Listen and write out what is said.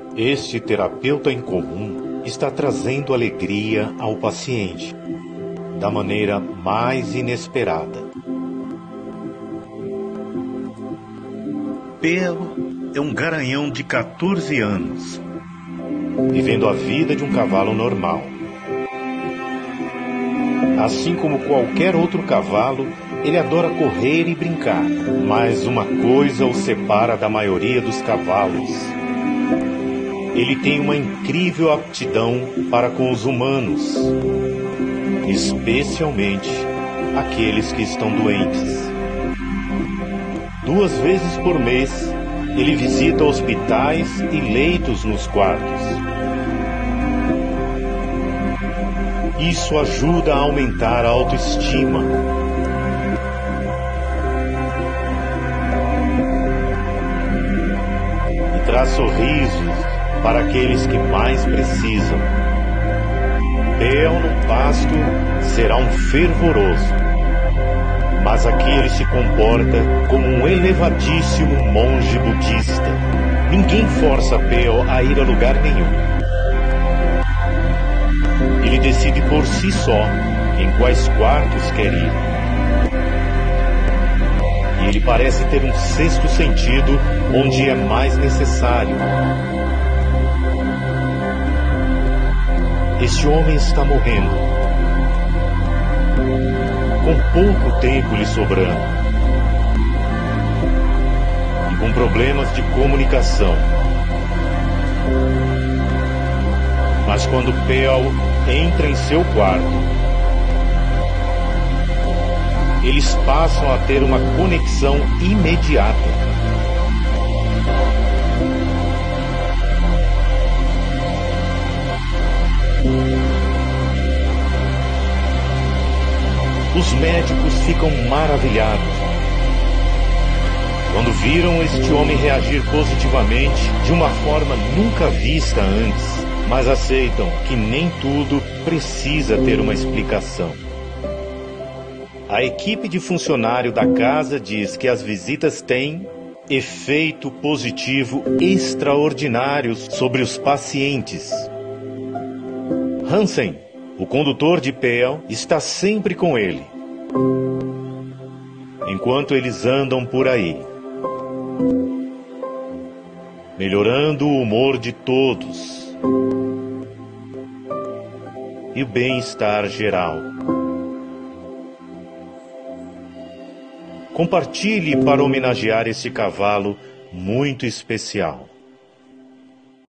Este terapeuta em comum está trazendo alegria ao paciente, da maneira mais inesperada. Pearl é um garanhão de 14 anos, vivendo a vida de um cavalo normal. Assim como qualquer outro cavalo, ele adora correr e brincar, mas uma coisa o separa da maioria dos cavalos. Ele tem uma incrível aptidão para com os humanos, especialmente aqueles que estão doentes. 2 vezes por mês, ele visita hospitais e leitos nos quartos. Isso ajuda a aumentar a autoestima. E traz sorrisos para aqueles que mais precisam. Pearl no pasto será um fervoroso, mas aqui ele se comporta como um elevadíssimo monge budista. Ninguém força Pearl a ir a lugar nenhum. Ele decide por si só em quais quartos quer ir. E ele parece ter um sexto sentido onde é mais necessário. Este homem está morrendo, com pouco tempo lhe sobrando, e com problemas de comunicação. Mas quando Pearl entra em seu quarto, eles passam a ter uma conexão imediata. Os médicos ficam maravilhados quando viram este homem reagir positivamente de uma forma nunca vista antes, mas aceitam que nem tudo precisa ter uma explicação. A equipe de funcionário da casa diz que as visitas têm efeito positivo extraordinário sobre os pacientes. Hansen, o condutor de Pearl, está sempre com ele, enquanto eles andam por aí, melhorando o humor de todos e o bem-estar geral. Compartilhe para homenagear este cavalo muito especial.